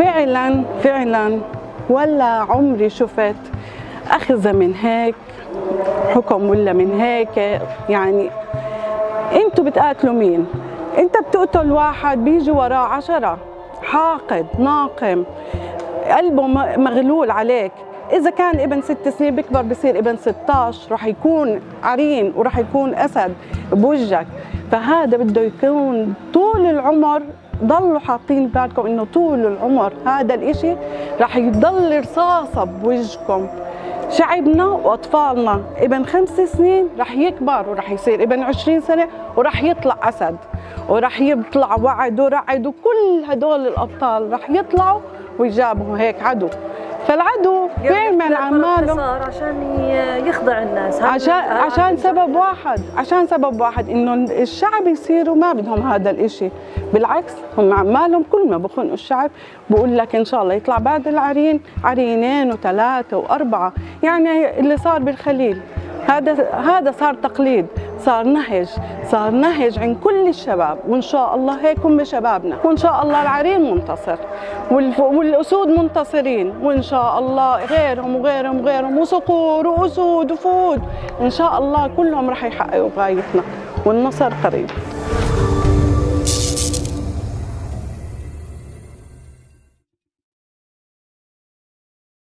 فعلا فعلا ولا عمري شفت أخذ من هيك حكم ولا من هيك. يعني انتوا بتقاتلوا مين؟ انت بتقتل واحد بيجي وراه 10 حاقد ناقم قلبه مغلول عليك. إذا كان ابن 6 سنين بيكبر بصير ابن 16 رح يكون عرين ورح يكون أسد بوجهك. فهذا بده يكون طول العمر. ضلوا حاطين بالكم إنه طول العمر هذا الإشي رح يضل رصاصة بوجهكم. شعبنا وأطفالنا ابن 5 سنين رح يكبر ورح يصير ابن 20 سنة ورح يطلع أسد ورح يطلع وعد ورعد وكل هدول الأبطال رح يطلعوا ويجابوا هيك عدو. فالعدو بيعمل عماله عشان يخضع الناس، عشان سبب واحد انه الشعب يصيروا ما بدهم هذا الاشي. بالعكس هم عمالهم كل ما بخنقوا الشعب بقول لك ان شاء الله يطلع بعد العرين عرينين و3 و4. يعني اللي صار بالخليل هذا صار تقليد، صار نهج عند كل الشباب. وان شاء الله هيك هم شبابنا، وان شاء الله العرين منتصر والاسود منتصرين، وان شاء الله غيرهم وصقور واسود وفود ان شاء الله كلهم رح يحققوا غايتنا والنصر قريب.